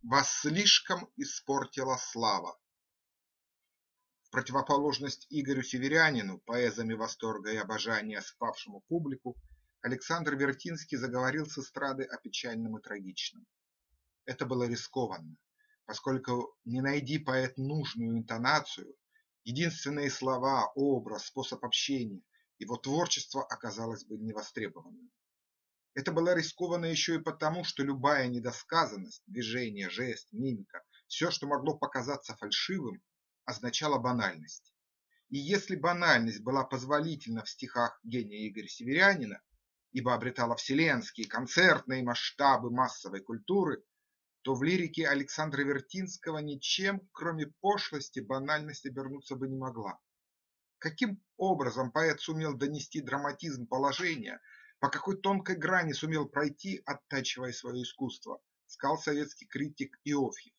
Вас слишком испортила слава. В противоположность Игорю Северянину, поэзами восторга и обожания спавшему публику, Александр Вертинский заговорил с эстрады о печальном и трагичном. Это было рискованно, поскольку не найди поэт нужную интонацию, единственные слова, образ, способ общения, его творчество оказалось бы невостребованным. Это было рискованно еще и потому, что любая недосказанность, движение, жест, мимика, все, что могло показаться фальшивым, означало банальность. И если банальность была позволительна в стихах гения Игоря Северянина, ибо обретала вселенские концертные масштабы массовой культуры, то в лирике Александра Вертинского ничем, кроме пошлости, банальность обернуться бы не могла. Каким образом поэт сумел донести драматизм положения, по какой тонкой грани сумел пройти, оттачивая свое искусство, сказал советский критик Иофьев.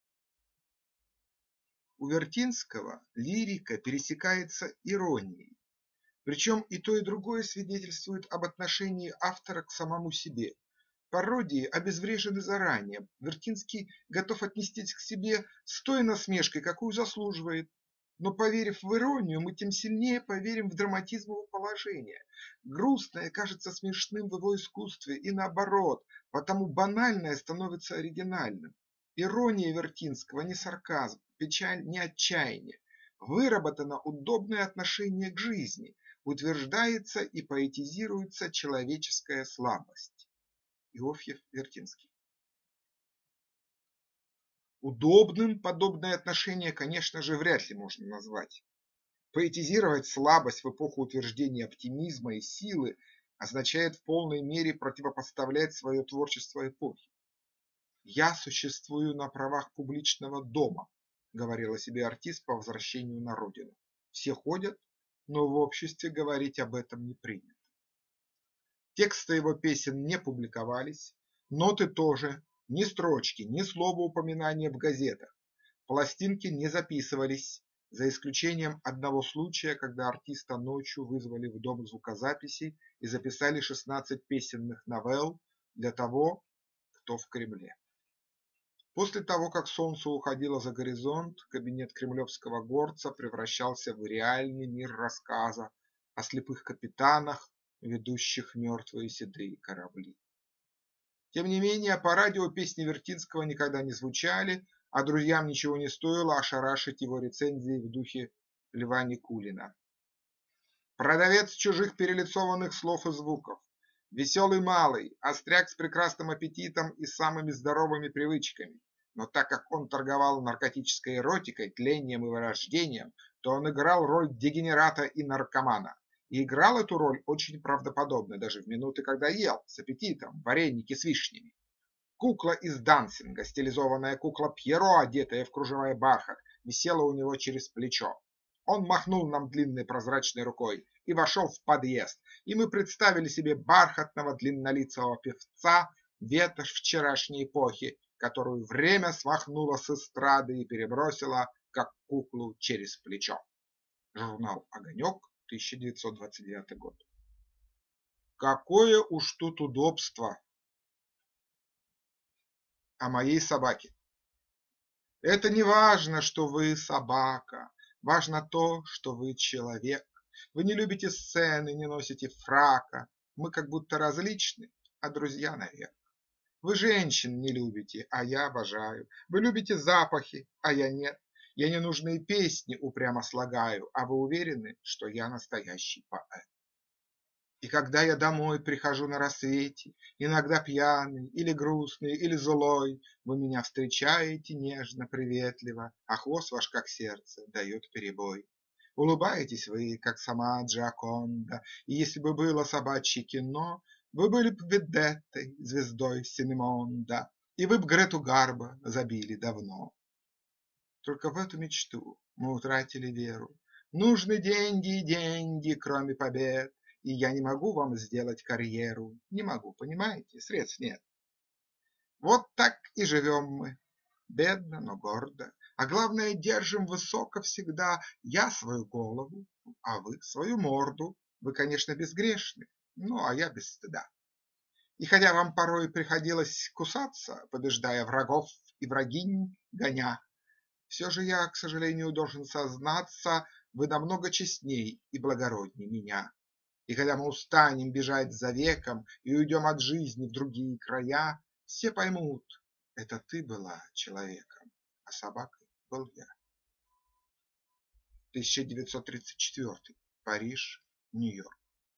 У Вертинского лирика пересекается иронией, причем и то, и другое свидетельствует об отношении автора к самому себе. Пародии обезврежены заранее, Вертинский готов отнестись к себе с той насмешкой, какую заслуживает. Но поверив в иронию, мы тем сильнее поверим в драматизм его положения. Грустное кажется смешным в его искусстве и наоборот, потому банальное становится оригинальным. Ирония Вертинского не сарказм, печаль не отчаяние. Выработано удобное отношение к жизни, утверждается и поэтизируется человеческая слабость. Иофьев Вертинский. Удобным подобное отношение, конечно же, вряд ли можно назвать. Поэтизировать слабость в эпоху утверждения оптимизма и силы означает в полной мере противопоставлять свое творчество эпохе. «Я существую на правах публичного дома», говорил о себе артист по возвращению на родину. Все ходят, но в обществе говорить об этом не принято. Тексты его песен не публиковались, ноты тоже, ни строчки, ни слова упоминания в газетах. Пластинки не записывались, за исключением одного случая, когда артиста ночью вызвали в дом звукозаписи и записали 16 песенных новелл для того, кто в Кремле. После того, как солнце уходило за горизонт, кабинет кремлевского горца превращался в реальный мир рассказа о слепых капитанах, ведущих мертвые седые корабли. Тем не менее, по радио песни Вертинского никогда не звучали, а друзьям ничего не стоило ошарашить его рецензии в духе Льва Никулина. Продавец чужих перелицованных слов и звуков, веселый малый, остряк с прекрасным аппетитом и самыми здоровыми привычками. Но так как он торговал наркотической эротикой, тлением и вырождением, то он играл роль дегенерата и наркомана. И играл эту роль очень правдоподобно, даже в минуты, когда ел с аппетитом вареники с вишнями. Кукла из Дансинга, стилизованная кукла Пьеро, одетая в кружева и бархат, висела у него через плечо. Он махнул нам длинной прозрачной рукой и вошел в подъезд, и мы представили себе бархатного длиннолицего певца, ветошь вчерашней эпохи, которую время смахнуло с эстрады и перебросило, как куклу, через плечо. Журнал «Огонек», 1929 год. Какое уж тут удобство о моей собаке. Это не важно, что вы собака, важно то, что вы человек. Вы не любите сцены, не носите фрака. Мы как будто различны, а друзья наверх. Вы женщин не любите, а я обожаю. Вы любите запахи, а я нет. Я ненужные песни упрямо слагаю, а вы уверены, что я настоящий поэт. И когда я домой прихожу на рассвете, иногда пьяный, или грустный, или злой, вы меня встречаете нежно, приветливо, а хвост ваш, как сердце, дает перебой. Улыбаетесь вы, как сама Джоконда, и если бы было собачье кино, вы были б ведеттой, звездой Синемонда, и вы б Грету Гарбо забили давно. Только в эту мечту мы утратили веру. Нужны деньги и деньги, кроме побед, и я не могу вам сделать карьеру. Не могу, понимаете, средств нет. Вот так и живем мы, бедно, но гордо, а главное, держим высоко всегда. Я свою голову, а вы свою морду. Вы, конечно, безгрешны, ну, а я без стыда. И хотя вам порой приходилось кусаться, побеждая врагов и врагинь гоня, все же я, к сожалению, должен сознаться, вы намного честней и благородней меня. И когда мы устанем бежать за веком и уйдем от жизни в другие края, все поймут, это ты была человеком, а собакой был я. 1934. Париж, Нью-Йорк.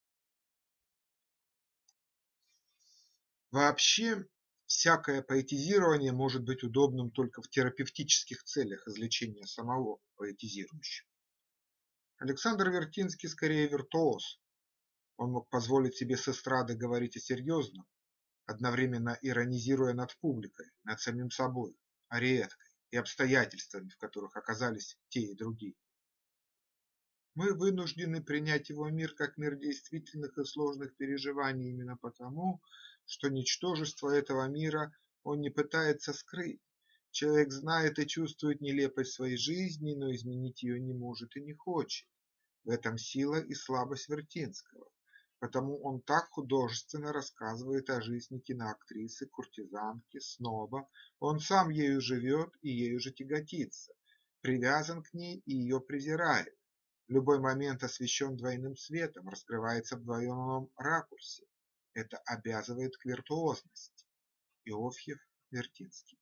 Вообще, всякое поэтизирование может быть удобным только в терапевтических целях излечения самого поэтизирующего. Александр Вертинский скорее виртуоз. Он мог позволить себе с эстрады говорить о серьезном, одновременно иронизируя над публикой, над самим собой, ариеткой и обстоятельствами, в которых оказались те и другие. Мы вынуждены принять его мир как мир действительных и сложных переживаний именно потому, что ничтожество этого мира он не пытается скрыть. Человек знает и чувствует нелепость своей жизни, но изменить ее не может и не хочет. В этом сила и слабость Вертинского. Потому он так художественно рассказывает о жизни киноактрисы, куртизанки, сноба. Он сам ею живет и ею же тяготится, привязан к ней и ее презирает. Любой момент освещен двойным светом, раскрывается в двойном ракурсе. Это обязывает к виртуозности. Иофьев, Вертинский.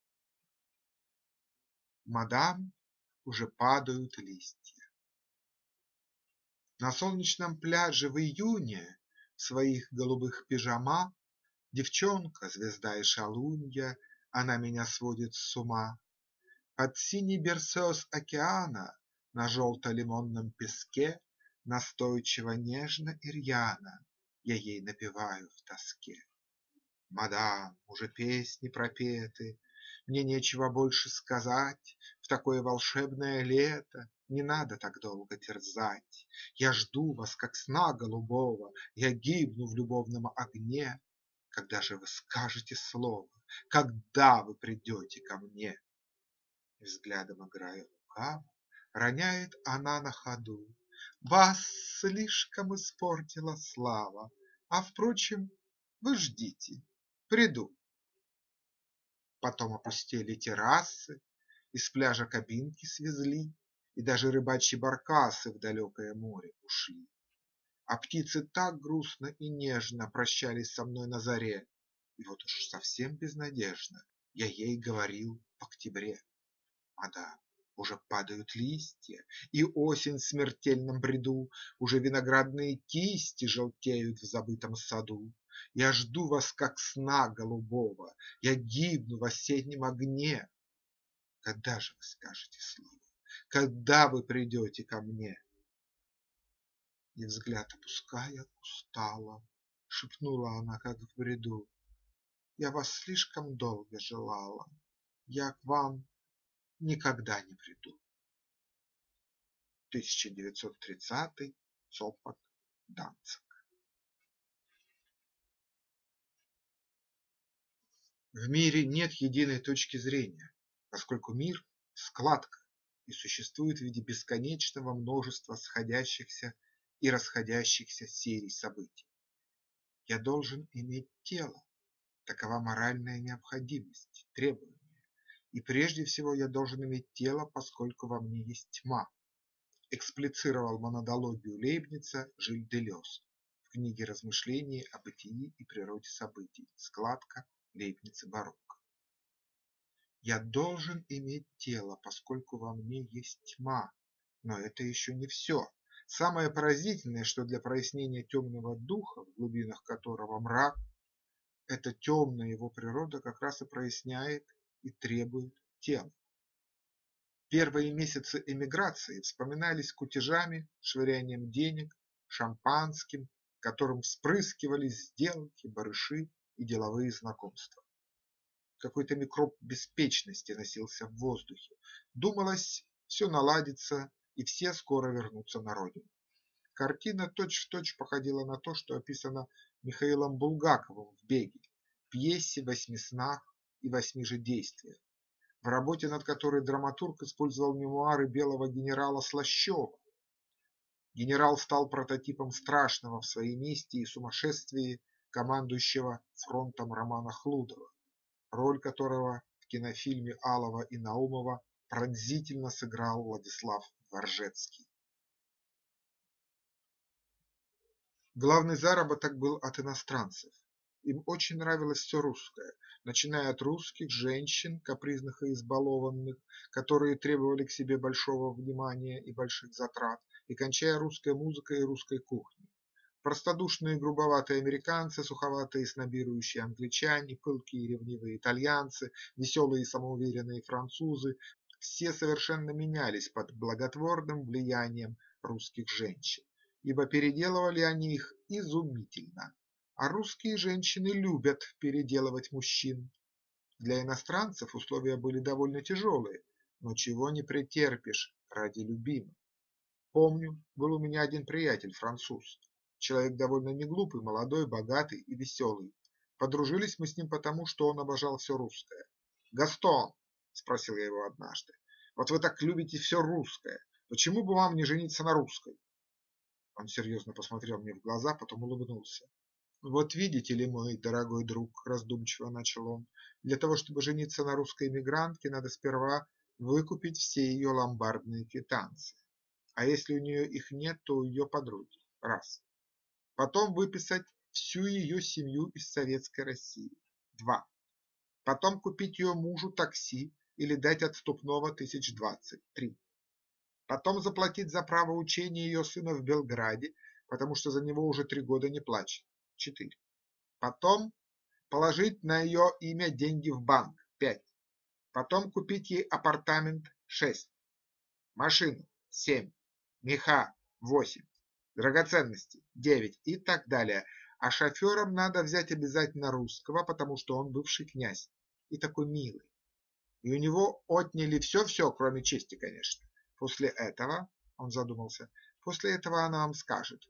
Мадам, уже падают листья. На солнечном пляже в июне в своих голубых пижама девчонка, звезда и шалунья, она меня сводит с ума. Под синий берцеус океана на желто-лимонном песке настойчиво, нежно и рьяно я ей напеваю в тоске. Мадам, уже песни пропеты, мне нечего больше сказать, в такое волшебное лето не надо так долго терзать. Я жду вас, как сна голубого, я гибну в любовном огне. Когда же вы скажете слово, когда вы придете ко мне? Взглядом играя лукаво, роняет она на ходу: вас слишком испортила слава, а впрочем, вы ждите, приду. Потом опустели террасы, из пляжа кабинки свезли, и даже рыбачьи баркасы в далекое море ушли. А птицы так грустно и нежно прощались со мной на заре, и вот уж совсем безнадежно я ей говорил в октябре. А да, уже падают листья, и осень в смертельном бреду, уже виноградные кисти желтеют в забытом саду. Я жду вас, как сна голубого, я гибну в осеннем огне. Когда же вы скажете слово? Когда вы придете ко мне? И взгляд опуская устало, шепнула она, как в бреду: я вас слишком долго желала, я к вам никогда не приду. 1930. Сопот, Данциг. В мире нет единой точки зрения, поскольку мир – складка и существует в виде бесконечного множества сходящихся и расходящихся серий событий. Я должен иметь тело, такова моральная необходимоь, требование. И прежде всего я должен иметь тело, поскольку во мне есть тьма, эксплицировал монадологию Лейбница Жиль Делез в книге «Размышления о бытии и природе событий», складка Лейбница барокко. Я должен иметь тело, поскольку во мне есть тьма, но это еще не все. Самое поразительное, что для прояснения темного духа, в глубинах которого мрак, эта темная его природа как раз и проясняет и требует тела. Первые месяцы эмиграции вспоминались кутежами, швырянием денег, шампанским, которым вспрыскивались сделки, барыши и деловые знакомства. Какой-то микроб беспечности носился в воздухе. Думалось, все наладится и все скоро вернутся на родину. Картина точь-в-точь походила на то, что описано Михаилом Булгаковым в «Беге», пьесе «8 снах и 8 же действиях, в работе над которой драматург использовал мемуары белого генерала Слащева. Генерал стал прототипом страшного в своей мести и сумасшествии командующего фронтом Романа Хлудова, роль которого в кинофильме Алова и Наумова пронзительно сыграл Владислав Дворжецкий. Главный заработок был от иностранцев. Им очень нравилось все русское, начиная от русских женщин, капризных и избалованных, которые требовали к себе большого внимания и больших затрат, и кончая русской музыкой и русской кухней. Простодушные грубоватые американцы, суховатые снобирующие англичане, пылкие и ревнивые итальянцы, веселые и самоуверенные французы – все совершенно менялись под благотворным влиянием русских женщин, ибо переделывали они их изумительно. А русские женщины любят переделывать мужчин. Для иностранцев условия были довольно тяжелые, но чего не претерпишь ради любимых. Помню, был у меня один приятель, француз. Человек довольно неглупый, молодой, богатый и веселый. Подружились мы с ним потому, что он обожал все русское. «Гастон», – спросил я его однажды, – «вот вы так любите все русское, почему бы вам не жениться на русской?» Он серьезно посмотрел мне в глаза, потом улыбнулся. «Вот видите ли, мой дорогой друг, – раздумчиво начал он, – для того, чтобы жениться на русской эмигрантке, надо сперва выкупить все ее ломбардные квитанции. А если у нее их нет, то у ее подруги. Раз. Потом выписать всю ее семью из Советской России. Два. Потом купить ее мужу такси или дать отступного 1020. Три. Потом заплатить за право учения ее сына в Белграде, потому что за него уже 3 года не плачет. 4. Потом положить на ее имя деньги в банк. 5. Потом купить ей апартамент. 6. Машину. 7. Меха. 8. Драгоценности. 9. И так далее. А шофером надо взять обязательно русского, потому что он бывший князь и такой милый. И у него отняли все-все, кроме чести, конечно. После этого, он задумался, после этого она вам скажет: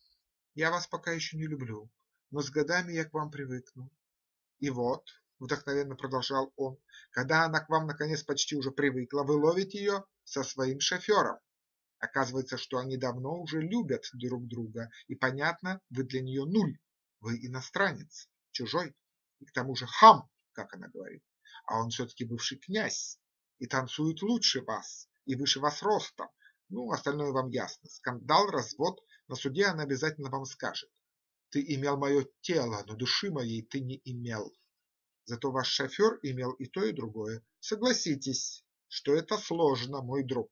«Я вас пока еще не люблю, но с годами я к вам привыкну». И вот, вдохновенно продолжал он, когда она к вам наконец почти уже привыкла, вы ловите ее со своим шофером. Оказывается, что они давно уже любят друг друга, и понятно, вы для нее нуль, вы иностранец, чужой, и к тому же хам, как она говорит, а он все-таки бывший князь, и танцует лучше вас, и выше вас ростом. Ну, остальное вам ясно. Скандал, развод, на суде она обязательно вам скажет: ты имел мое тело, но души моей ты не имел. Зато ваш шофер имел и то, и другое. Согласитесь, что это сложно, мой друг.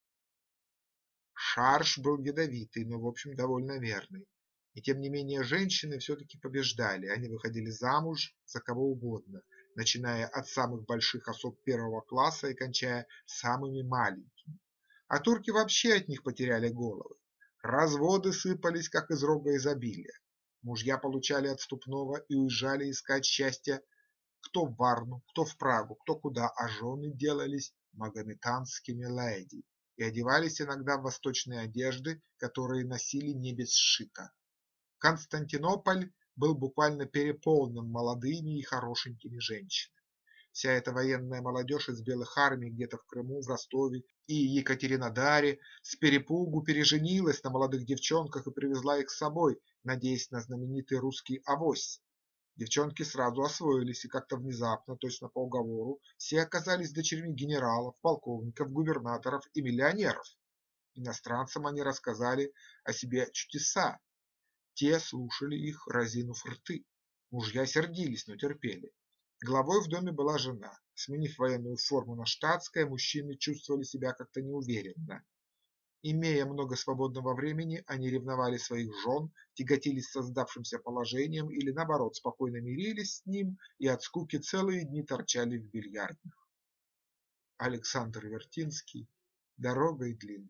Шарж был ядовитый, но в общем довольно верный. И тем не менее женщины все-таки побеждали, они выходили замуж за кого угодно, начиная от самых больших особ первого класса и кончая самыми маленькими. А турки вообще от них потеряли головы. Разводы сыпались, как из рога изобилия. Мужья получали отступного и уезжали искать счастья кто в Варну, кто в Прагу, кто куда, а жены делались магометанскими леди и одевались иногда в восточные одежды, которые носили не без шика. Константинополь был буквально переполнен молодыми и хорошенькими женщинами. Вся эта военная молодежь из белых армий где-то в Крыму, в Ростове и Екатеринодаре с перепугу переженилась на молодых девчонках и привезла их с собой, надеясь на знаменитый русский авось. Девчонки сразу освоились, и как-то внезапно, точно по уговору, все оказались дочерьми генералов, полковников, губернаторов и миллионеров. Иностранцам они рассказали о себе чудеса. Те слушали их, разинув рты. Мужья сердились, но терпели. Главой в доме была жена. Сменив военную форму на штатское, мужчины чувствовали себя как-то неуверенно. Имея много свободного времени, они ревновали своих жен, тяготились создавшимся положением или, наоборот, спокойно мирились с ним и от скуки целые дни торчали в бильярдных. Александр Вертинский. Дорогой длинной.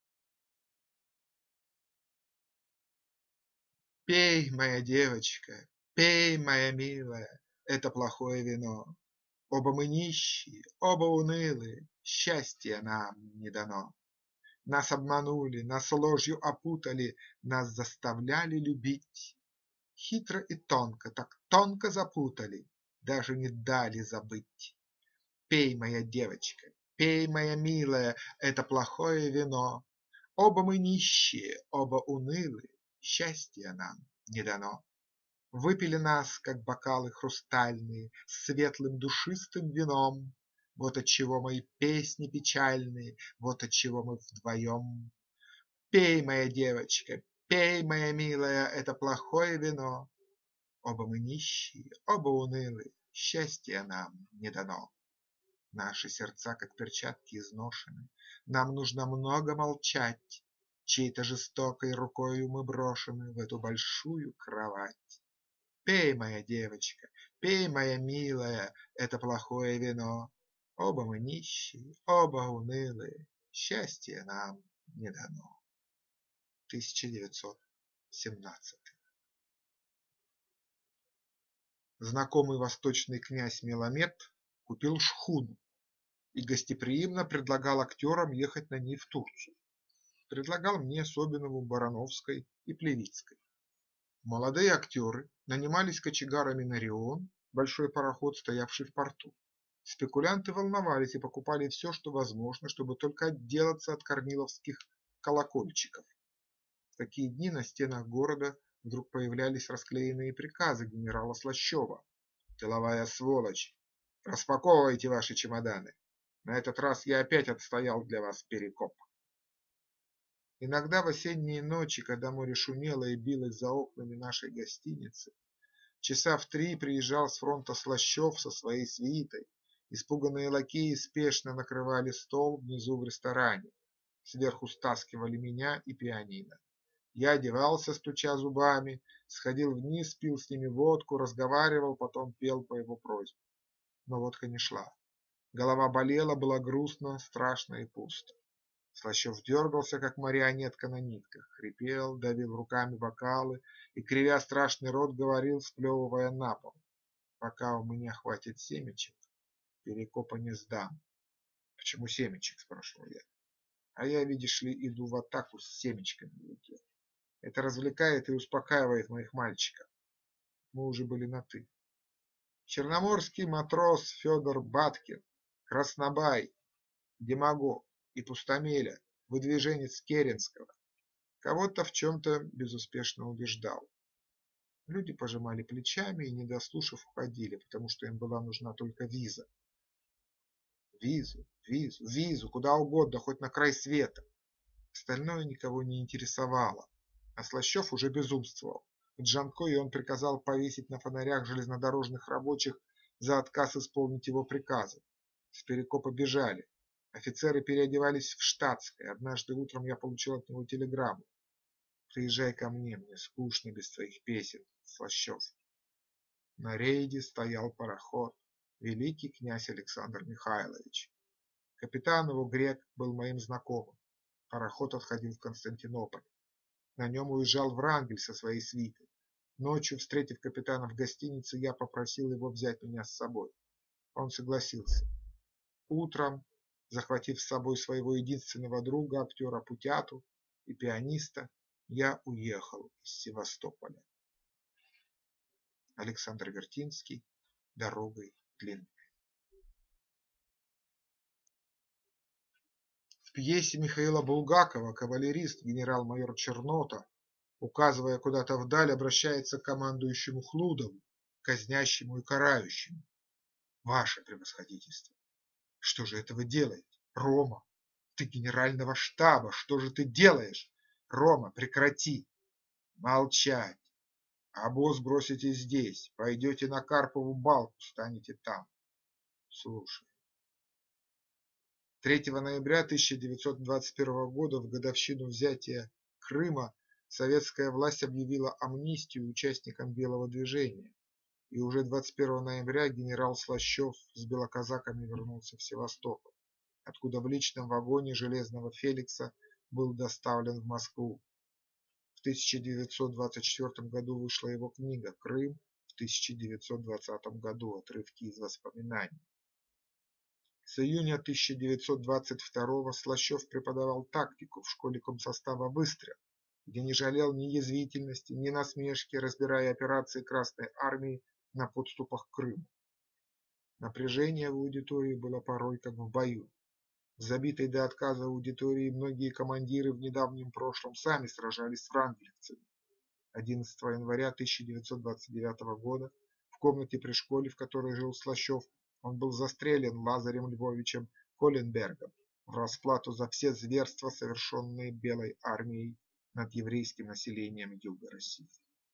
Пей, моя девочка, пей, моя милая, это плохое вино. Оба мы нищие, оба унылые, счастья нам не дано. Нас обманули, нас ложью опутали, нас заставляли любить. Хитро и тонко, так тонко запутали, даже не дали забыть. Пей, моя девочка, пей, моя милая, это плохое вино. Оба мы нищие, оба унылые, счастья нам не дано. Выпили нас, как бокалы хрустальные, с светлым душистым вином. Вот отчего мои песни печальные, вот отчего мы вдвоем. Пей, моя девочка, пей, моя милая, это плохое вино. Оба мы нищие, оба унылые, счастья нам не дано. Наши сердца, как перчатки, изношены, нам нужно много молчать. Чьей-то жестокой рукою мы брошены в эту большую кровать. Пей, моя девочка, пей, моя милая, это плохое вино. Оба мы нищие, оба унылые, счастья нам не дано. 1917. Знакомый восточный князь Меламед купил шхуну и гостеприимно предлагал актерам ехать на ней в Турцию. Предлагал мне, Собинову, Барановской и Плевицкой. Молодые актеры нанимались кочегарами на Рион, большой пароход, стоявший в порту. Спекулянты волновались и покупали все, что возможно, чтобы только отделаться от корниловских колокольчиков. В такие дни на стенах города вдруг появлялись расклеенные приказы генерала Слащева. «Тыловая сволочь! Распаковывайте ваши чемоданы! На этот раз я опять отстоял для вас Перекоп». Иногда в осенние ночи, когда море шумело и билось за окнами нашей гостиницы, часа в 3 приезжал с фронта Слащев со своей свитой. Испуганные лакеи спешно накрывали стол внизу в ресторане. Сверху стаскивали меня и пианино. Я одевался, стуча зубами, сходил вниз, пил с ними водку, разговаривал, потом пел по его просьбе. Но водка не шла. Голова болела, было грустно, страшно и пусто. Слащев дергался, как марионетка на нитках, хрипел, давил руками бокалы и, кривя страшный рот, говорил, сплевывая на пол: «Пока у меня хватит семечек, Перекопа не сдам». «Почему семечек?» – спрашивал я. «А я, видишь ли, иду в атаку с семечками в руке. Это развлекает и успокаивает моих мальчиков». Мы уже были на «ты». Черноморский матрос Федор Баткин, краснобай, демагог и пустомеля, выдвиженец Керенского, кого-то в чем-то безуспешно убеждал. Люди пожимали плечами и, не дослушав, уходили, потому что им была нужна только виза. Визу, визу, визу, куда угодно, хоть на край света. Остальное никого не интересовало, а Слащев уже безумствовал. В Джанкое он приказал повесить на фонарях железнодорожных рабочих за отказ исполнить его приказы. С Перекопа бежали. Офицеры переодевались в штатское. Однажды утром я получил от него телеграмму: «Приезжай ко мне скучно без твоих песен, Слащев». На рейде стоял пароход, великий князь Александр Михайлович. Капитан его, грек, был моим знакомым. Пароход отходил в Константинополь. На нем уезжал Врангель со своей свитой. Ночью, встретив капитана в гостинице, я попросил его взять меня с собой. Он согласился. Утром, захватив с собой своего единственного друга, актера Путяту и пианиста, я уехал из Севастополя. Александр Вертинский. Дорогой длинной. В пьесе Михаила Булгакова кавалерист генерал-майор Чернота, указывая куда-то вдаль, обращается к командующему Хлудову, казнящему и карающему: «Ваше превосходительство, что же это вы делаете? Рома, ты генерального штаба, что же ты делаешь? Рома, прекрати!» «Молчать! Обоз бросите здесь, пойдете на Карпову балку, станете там». Слушай. 3 ноября 1921 года, в годовщину взятия Крыма, советская власть объявила амнистию участникам Белого движения, и уже 21 ноября генерал Слащев с белоказаками вернулся в Севастополь, откуда в личном вагоне железного Феликса был доставлен в Москву. В 1924 году вышла его книга «Крым», в 1920 году отрывки из воспоминаний. С июня 1922 Слащев преподавал тактику в школе комсостава «Выстрел», где не жалел ни язвительности, ни насмешки, разбирая операции Красной Армии на подступах к Крыму. Напряжение в аудитории было порой как в бою. В забитой до отказа аудитории многие командиры в недавнем прошлом сами сражались с врангелевцами. 11 января 1929 года в комнате при школе, в которой жил Слащев, он был застрелен Лазарем Львовичем Холленбергом в расплату за все зверства, совершенные Белой армией над еврейским населением Юга России.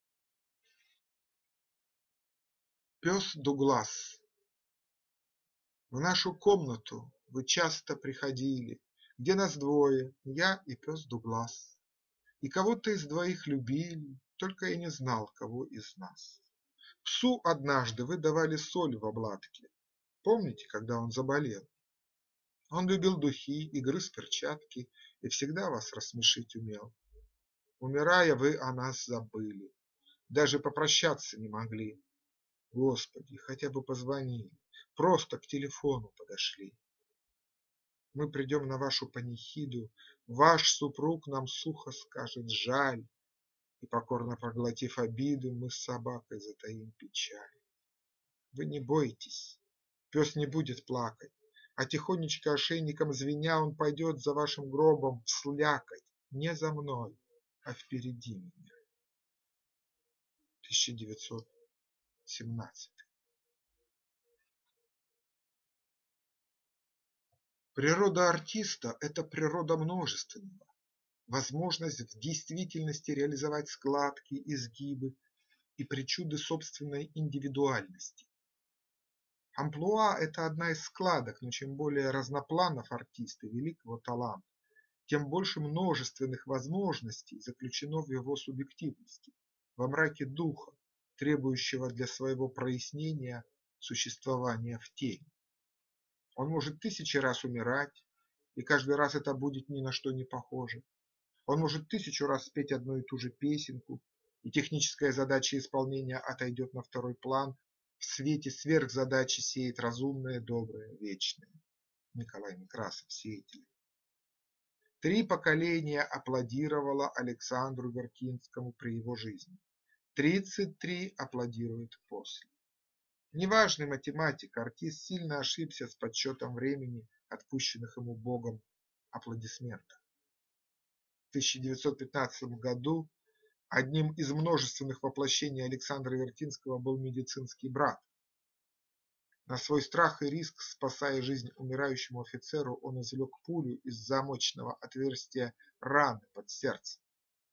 Пес Дуглас. В нашу комнату вы часто приходили, где нас двое, я и пес Дуглас. И кого-то из двоих любили, только я не знал, кого из нас. Псу однажды вы давали соль в обладке. Помните, когда он заболел? Он любил духи и грыз перчатки и всегда вас рассмешить умел. Умирая, вы о нас забыли, даже попрощаться не могли. Господи, хотя бы позвонили, просто к телефону подошли. Мы придем на вашу панихиду, ваш супруг нам сухо скажет жаль, и, покорно проглотив обиду, мы с собакой затаим печаль. Вы не бойтесь, пес не будет плакать, а тихонечко ошейником звеня он пойдет за вашим гробом вслякать, не за мной, а впереди меня. 1917. Природа артиста – это природа множественного, возможность в действительности реализовать складки, изгибы и причуды собственной индивидуальности. Амплуа – это одна из складок, но чем более разнопланов артиста великого таланта, тем больше множественных возможностей заключено в его субъективности, во мраке духа, требующего для своего прояснения существования в тени. Он может тысячи раз умирать, и каждый раз это будет ни на что не похоже. Он может 1000 раз спеть одну и ту же песенку, и техническая задача исполнения отойдет на второй план, в свете сверхзадачи сеет разумное, доброе, вечное. Николай Некрасов, Сеятель. 3 поколения аплодировало Александру Вертинскому при его жизни. 33 аплодируют после. Неважный математик, артист сильно ошибся с подсчетом времени, отпущенных ему Богом аплодисментов. В 1915 году одним из множественных воплощений Александра Вертинского был медицинский брат. На свой страх и риск, спасая жизнь умирающему офицеру, он извлек пулю из замочного отверстия раны под сердцем.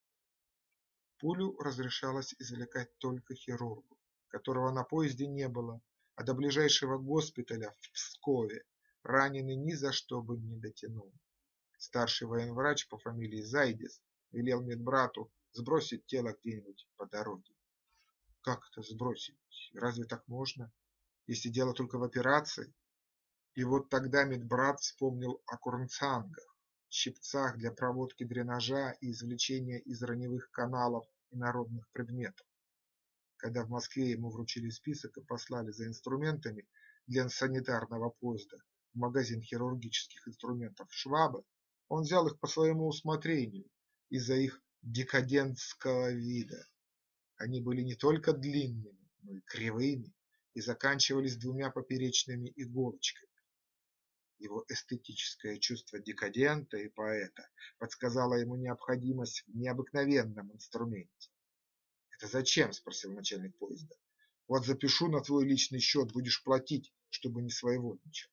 Пулю разрешалось извлекать только хирургу, которого на поезде не было, а до ближайшего госпиталя в Пскове раненый ни за что бы не дотянул. Старший военврач по фамилии Зайдис велел медбрату сбросить тело где-нибудь по дороге. Как это сбросить? Разве так можно, если дело только в операции? И вот тогда медбрат вспомнил о курнцангах, щипцах для проводки дренажа и извлечения из раневых каналов инородных предметов. Когда в Москве ему вручили список и послали за инструментами для санитарного поезда в магазин хирургических инструментов Швабы, он взял их по своему усмотрению из-за их декадентского вида. Они были не только длинными, но и кривыми и заканчивались 2 поперечными иголочками. Его эстетическое чувство декадента и поэта подсказало ему необходимость в необыкновенном инструменте. «Это зачем?» – спросил начальник поезда. «Вот запишу на твой личный счет, будешь платить, чтобы не своевольничал».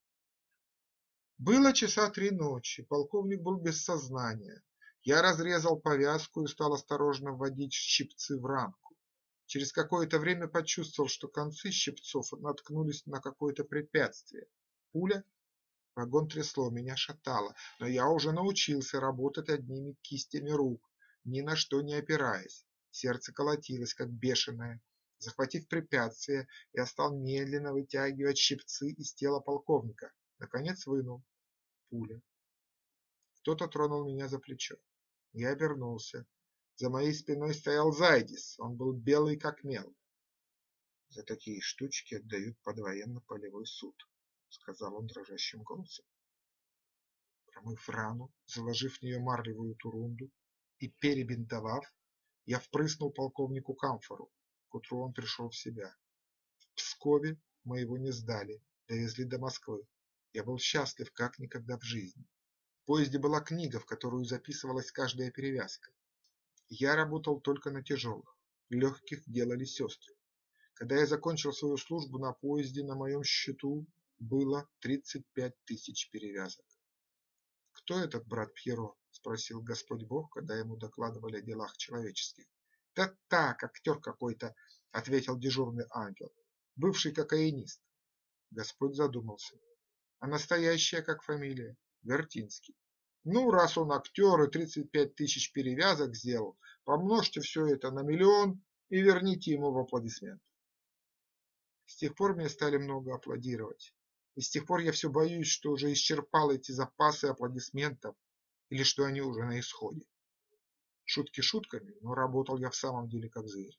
Было часа 3 ночи, полковник был без сознания. Я разрезал повязку и стал осторожно вводить щипцы в рамку. Через какое-то время почувствовал, что концы щипцов наткнулись на какое-то препятствие. Пуля? Вагон трясло, меня шатало, но я уже научился работать одними кистями рук, ни на что не опираясь. Сердце колотилось, как бешеное. Захватив препятствие, я стал медленно вытягивать щипцы из тела полковника. Наконец вынул. Пуля. Кто-то тронул меня за плечо. Я обернулся. За моей спиной стоял Зайдис, он был белый как мел. «За такие штучки отдают под военно-полевой суд», — сказал он дрожащим голосом. Промыв рану, заложив в нее марлевую турунду и перебинтовав, я впрыснул полковнику камфору. К утру он пришел в себя. В Пскове мы его не сдали, довезли до Москвы. Я был счастлив как никогда в жизни. В поезде была книга, в которую записывалась каждая перевязка. Я работал только на тяжелых, легких делали сестры. Когда я закончил свою службу на поезде, на моем счету было 35 тысяч перевязок. «Кто этот брат Пьеро?» – спросил Господь Бог, когда ему докладывали о делах человеческих. «Да так, актер какой-то», – ответил дежурный ангел, – «бывший кокаинист». Господь задумался. «А настоящая как фамилия?» «Вертинский». «Ну, раз он актер и 35 тысяч перевязок сделал, помножьте все это на 1 000 000 и верните ему в аплодисменты». С тех пор мне стали много аплодировать. И с тех пор я все боюсь, что уже исчерпал эти запасы аплодисментов или что они уже на исходе. Шутки шутками, но работал я в самом деле как зверь.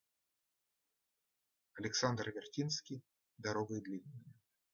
Александр Вертинский. «Дорогой длинной».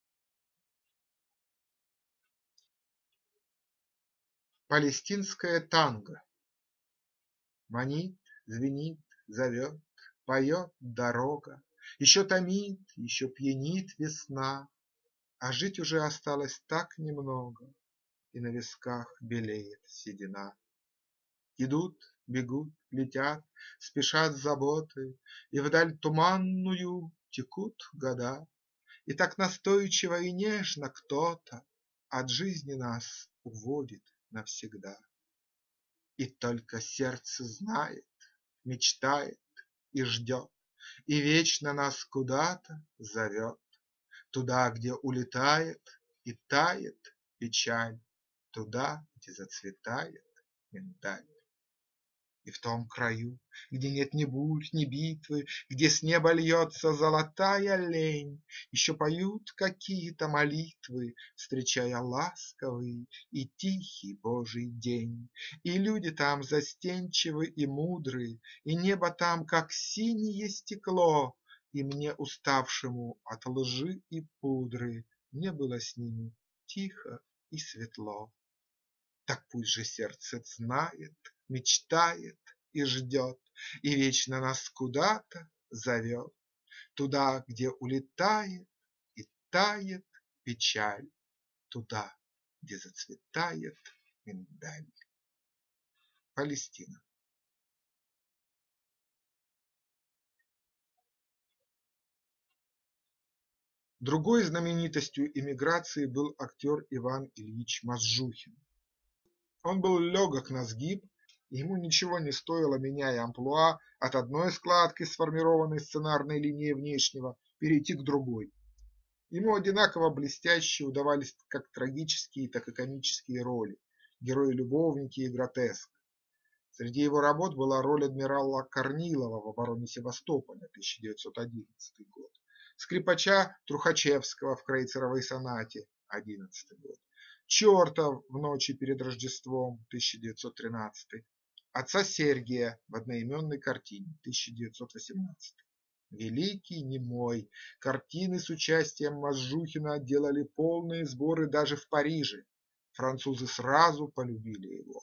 Палестинское танго. Манит, звенит, зовет, поет дорога. Еще томит, еще пьянит весна, а жить уже осталось так немного, и на висках белеет седина. Идут, бегут, летят, спешат заботы, и вдаль туманную текут года. И так настойчиво и нежно кто-то от жизни нас уводит навсегда. И только сердце знает, мечтает и ждет, и вечно нас куда-то зовет, туда, где улетает и тает печаль, туда, где зацветает миндаль. И в том краю, где нет ни бурь, ни битвы, где с неба льется золотая лень, еще поют какие-то молитвы, встречая ласковый и тихий Божий день. И люди там застенчивы и мудры, и небо там, как синее стекло, и мне, уставшему от лжи и пудры, мне было с ними тихо и светло. Так пусть же сердце знает, мечтает и ждет, и вечно нас куда-то зовет, туда, где улетает и тает печаль, туда, где зацветает миндаль. Палестина. Другой знаменитостью эмиграции был актер Иван Ильич Мазжухин. Он был легок на сгиб, ему ничего не стоило, меняя амплуа от одной складки, сформированной сценарной линии внешнего, перейти к другой. Ему одинаково блестяще удавались как трагические, так и комические роли, герои-любовники и гротеск. Среди его работ была роль адмирала Корнилова в обороне Севастополя, 1911 год, скрипача Трухачевского в Крейцеровой сонате, 1911 год, Черта в ночи перед Рождеством, 1913, отца Сергия в одноименной картине, 1918. Великий немой, картины с участием Мазжухина делали полные сборы даже в Париже. Французы сразу полюбили его.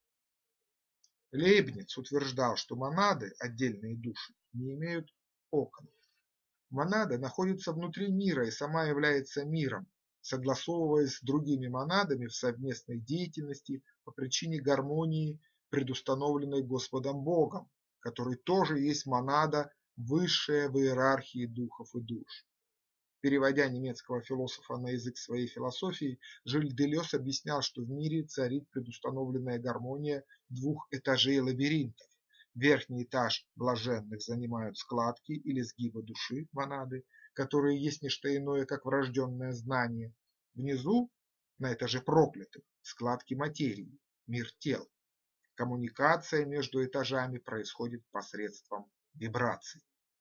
Лейбниц утверждал, что монады, отдельные души, не имеют окон. Монада находится внутри мира и сама является миром, согласовываясь с другими монадами в совместной деятельности по причине гармонии, предустановленной Господом Богом, который тоже есть монада, высшая в иерархии духов и душ. Переводя немецкого философа на язык своей философии, Жиль Делез объяснял, что в мире царит предустановленная гармония двух этажей лабиринтов. Верхний этаж блаженных занимают складки или сгибы души, монады, которые есть не что иное, как врожденное знание. Внизу, на этаже проклятых, складки материи, мир тел. Коммуникация между этажами происходит посредством вибраций.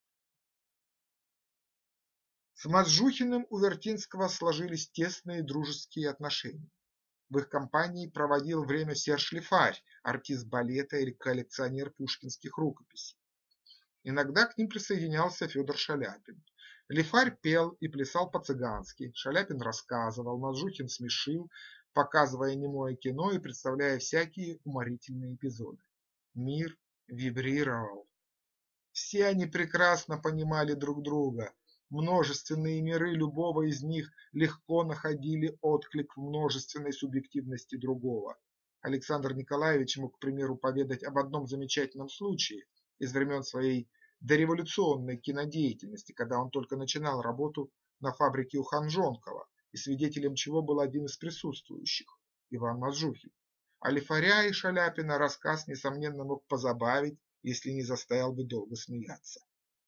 С Мазжухиным у Вертинского сложились тесные дружеские отношения. В их компании проводил время Серж Лифарь, артист балета и коллекционер пушкинских рукописей. Иногда к ним присоединялся Федор Шаляпин. Лифарь пел и плясал по-цыгански, Шаляпин рассказывал, Мазжухин смешил, показывая немое кино и представляя всякие уморительные эпизоды. Мир вибрировал. Все они прекрасно понимали друг друга. Множественные миры любого из них легко находили отклик в множественной субъективности другого. Александр Николаевич мог, к примеру, поведать об одном замечательном случае из времен своей дореволюционной кинодеятельности, когда он только начинал работу на фабрике у Ханжонкова, и свидетелем чего был один из присутствующих – Иван Мазжухин. А Лифаря и Шаляпина рассказ, несомненно, мог позабавить, если не заставил бы долго смеяться.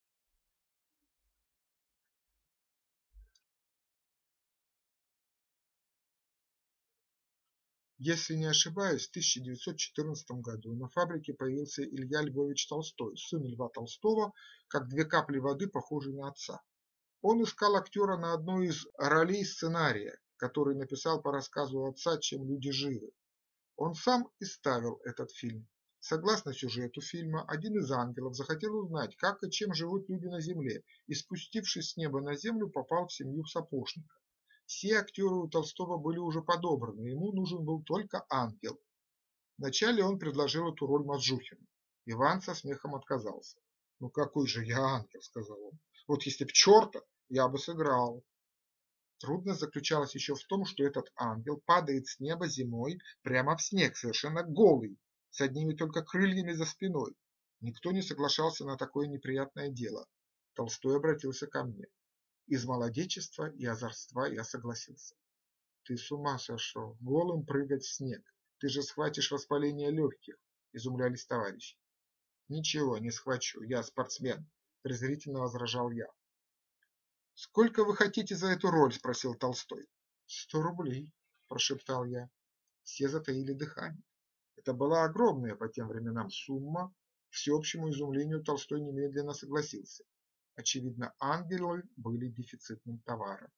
Если не ошибаюсь, в 1914 году на фабрике появился Илья Львович Толстой, сын Льва Толстого, как две капли воды, похожий на отца. Он искал актера на одну из ролей сценария, который написал по рассказу отца «Чем люди живы». Он сам и ставил этот фильм. Согласно сюжету фильма, один из ангелов захотел узнать, как и чем живут люди на земле, и, спустившись с неба на землю, попал в семью сапожника. Все актеры у Толстого были уже подобраны, ему нужен был только ангел. Вначале он предложил эту роль Мазжухину. Иван со смехом отказался. «Ну какой же я ангел», — сказал он. «Вот если б черта, я бы сыграл». Трудность заключалась еще в том, что этот ангел падает с неба зимой прямо в снег, совершенно голый, с одними только крыльями за спиной. Никто не соглашался на такое неприятное дело. Толстой обратился ко мне. Из молодечества и озорства я согласился. «Ты с ума сошел, голым прыгать в снег, ты же схватишь воспаление легких», – изумлялись товарищи. «Ничего, не схвачу, я спортсмен», – презрительно возражал я. «Сколько вы хотите за эту роль?» – спросил Толстой. 100 рублей, – прошептал я. Все затаили дыхание. Это была огромная по тем временам сумма. К всеобщему изумлению Толстой немедленно согласился. Очевидно, ангелы были дефицитным товаром.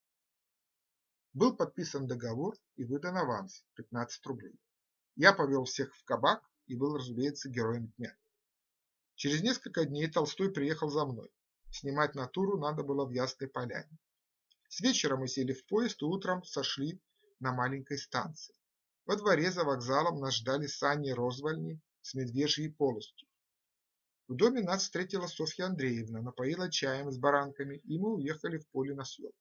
Был подписан договор и выдан аванс – 15 рублей. Я повел всех в кабак и был, разумеется, героем дня. Через несколько дней Толстой приехал за мной. Снимать натуру надо было в Ясной Поляне. С вечера мы сели в поезд и утром сошли на маленькой станции. Во дворе за вокзалом нас ждали сани-розвальни с медвежьей полостью. В доме нас встретила Софья Андреевна, напоила чаем с баранками, и мы уехали в поле на съем.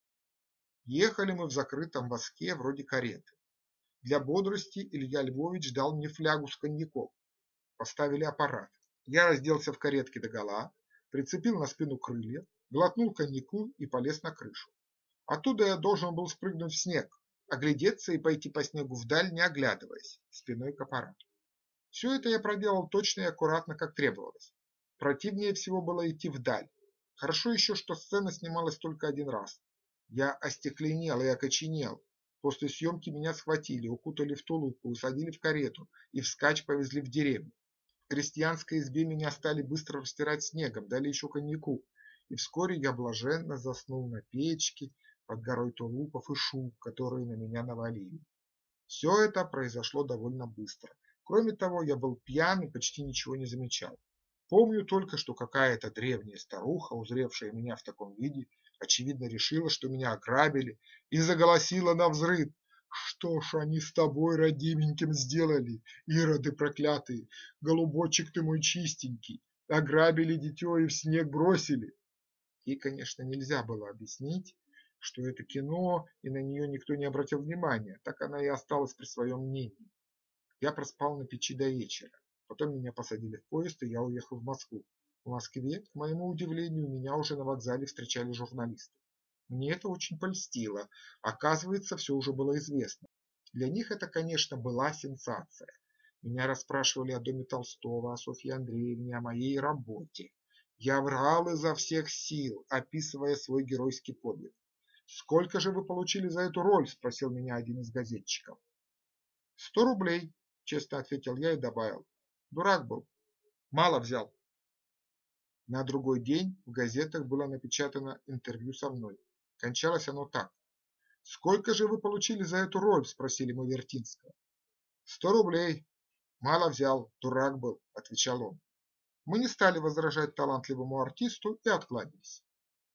Ехали мы в закрытом воске вроде кареты. Для бодрости Илья Львович дал мне флягу с коньяком. Поставили аппарат. Я разделся в каретке догола, прицепил на спину крылья, глотнул коньяку и полез на крышу. Оттуда я должен был спрыгнуть в снег, оглядеться и пойти по снегу вдаль, не оглядываясь, спиной к аппарату. Все это я проделал точно и аккуратно, как требовалось. Противнее всего было идти вдаль. Хорошо еще, что сцена снималась только один раз. Я остекленел и окоченел. После съемки меня схватили, укутали в тулупу, усадили в карету и вскачь повезли в деревню. В крестьянской избе меня стали быстро растирать снегом, дали еще коньяку, и вскоре я блаженно заснул на печке под горой тулупов и шуб, которые на меня навалили. Все это произошло довольно быстро. Кроме того, я был пьян и почти ничего не замечал. Помню только, что какая-то древняя старуха, узревшая меня в таком виде, очевидно решила, что меня ограбили, и заголосила навзрыд: «Что ж они с тобой, родименьким, сделали, ироды проклятые? Голубочек ты мой чистенький, ограбили дитё и в снег бросили». И, конечно, нельзя было объяснить, что это кино, и на нее никто не обратил внимания, так она и осталась при своем мнении. Я проспал на печи до вечера. Потом меня посадили в поезд, и я уехал в Москву. В Москве, к моему удивлению, меня уже на вокзале встречали журналисты. Мне это очень польстило. Оказывается, все уже было известно. Для них это, конечно, была сенсация. Меня расспрашивали о доме Толстого, о Софье Андреевне, о моей работе. Я врал изо всех сил, описывая свой геройский подвиг. «Сколько же вы получили за эту роль?» – спросил меня один из газетчиков. 100 рублей, честно ответил я и добавил. Дурак был, мало взял. На другой день в газетах было напечатано интервью со мной. Кончалось оно так. «Сколько же вы получили за эту роль?» – спросили мы Вертинского. 100 рублей, мало взял, дурак был, отвечал он. Мы не стали возражать талантливому артисту и откланялись.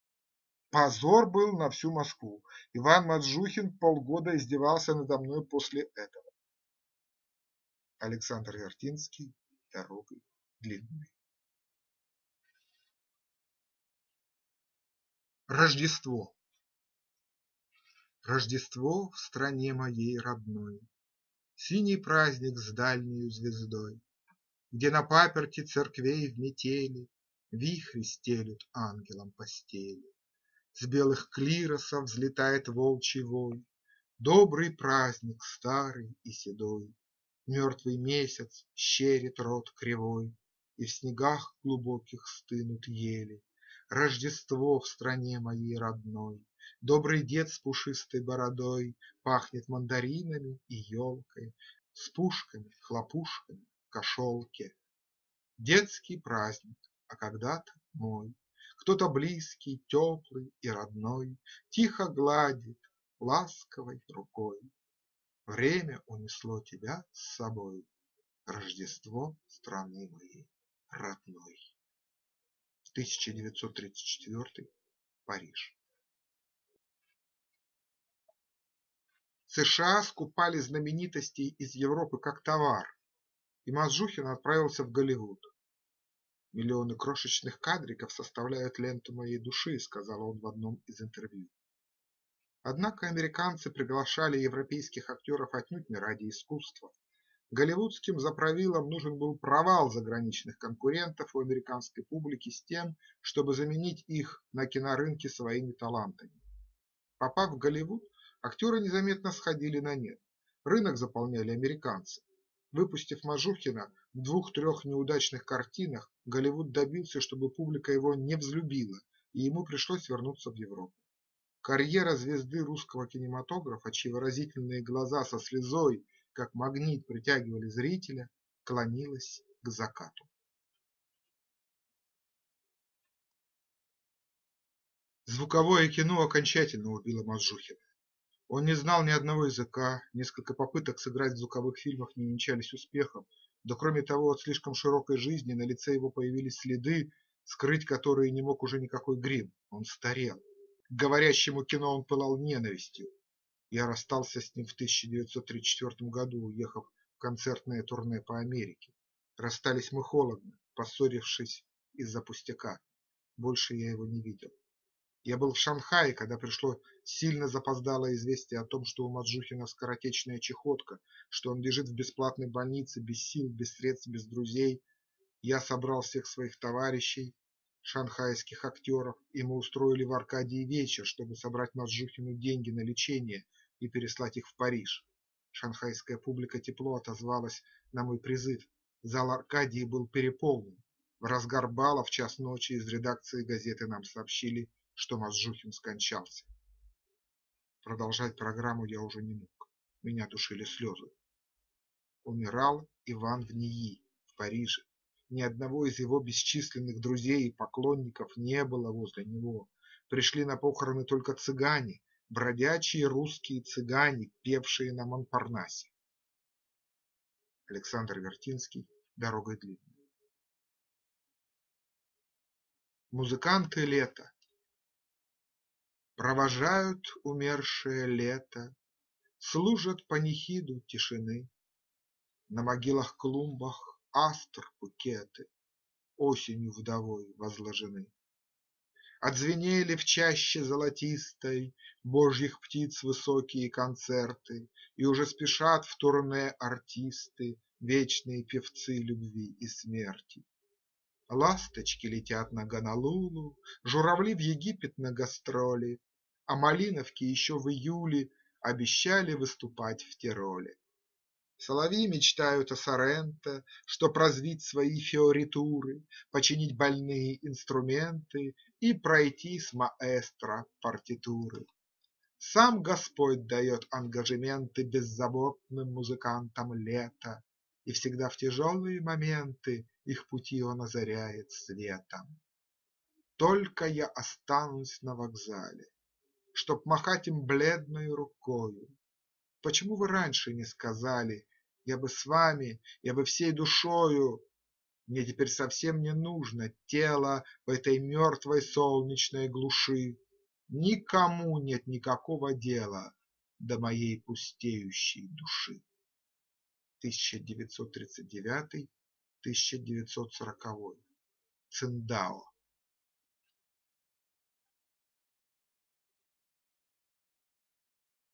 Позор был на всю Москву. Иван Мазжухин полгода издевался надо мной после этого. Александр Вертинский «Дорогой длинной». Рождество. Рождество в стране моей родной. Синий праздник с дальнею звездой, где на паперти церквей в метели вихри стелют ангелам постели. С белых клиросов взлетает волчий вой, добрый праздник старый и седой. Мертвый месяц щерит рот кривой, и в снегах глубоких стынут ели. Рождество в стране моей родной, добрый дед с пушистой бородой пахнет мандаринами и елкой, с пушками, хлопушками в кошелке. Детский праздник, а когда-то мой, кто-то близкий, теплый и родной тихо гладит ласковой рукой. Время унесло тебя с собой, Рождество страны моей родной. 1934, Париж. США скупали знаменитостей из Европы как товар, и Мазжухин отправился в Голливуд. «Миллионы крошечных кадриков составляют ленту моей души», – сказал он в одном из интервью. Однако американцы приглашали европейских актеров отнюдь не ради искусства. Голливудским заправилам нужен был провал заграничных конкурентов у американской публики с тем, чтобы заменить их на кинорынке своими талантами. Попав в Голливуд, актеры незаметно сходили на нет. Рынок заполняли американцы. Выпустив Мазжухина в 2–3 неудачных картинах, Голливуд добился, чтобы публика его не взлюбила, и ему пришлось вернуться в Европу. Карьера звезды русского кинематографа, чьи выразительные глаза со слезой, как магнит, притягивали зрителя, клонилась к закату. Звуковое кино окончательно убило Мазжухина. Он не знал ни одного языка, несколько попыток сыграть в звуковых фильмах не венчались успехом, да кроме того, от слишком широкой жизни на лице его появились следы, скрыть которые не мог уже никакой грим. Он старел. К говорящему кино он пылал ненавистью. Я расстался с ним в 1934 году, уехав в концертное турне по Америке. Расстались мы холодно, поссорившись из-за пустяка. Больше я его не видел. Я был в Шанхае, когда пришло сильно запоздалое известие о том, что у Мазжухина скоротечная чехотка, что он лежит в бесплатной больнице, без сил, без средств, без друзей. Я собрал всех своих товарищей, шанхайских актеров, и мы устроили в Аркадии вечер, чтобы собрать Мазжухину деньги на лечение и переслать их в Париж. Шанхайская публика тепло отозвалась на мой призыв. Зал Аркадии был переполнен. В разгар бала в час ночи из редакции газеты нам сообщили, что Мазжухин скончался. Продолжать программу я уже не мог. Меня душили слезы. Умирал Иван Внии в Париже. Ни одного из его бесчисленных друзей и поклонников не было возле него. Пришли на похороны только цыгане, бродячие русские цыгане, певшие на Монпарнасе. Александр Вертинский. Дорогой длинной. Музыканты лета провожают умершее лето, служат панихиду тишины. На могилах-клумбах астр букеты осенью вдовой возложены. Отзвенели в чаще золотистой божьих птиц высокие концерты, и уже спешат в турне артисты, вечные певцы любви и смерти. Ласточки летят на Гонолулу, журавли в Египет на гастроли, а малиновки еще в июле обещали выступать в Тироле. Соловьи мечтают о Соренто, чтоб развить свои фиоритуры, починить больные инструменты и пройти с маэстро партитуры. Сам Господь дает ангажементы беззаботным музыкантам лета, и всегда в тяжелые моменты их пути Он озаряет светом. Только я останусь на вокзале, чтоб махать им бледною рукою. Почему вы раньше не сказали: я бы с вами, я бы всей душою. Мне теперь совсем не нужно тело в этой мертвой солнечной глуши. Никому нет никакого дела до моей пустеющей души. 1939–1940. Циндао.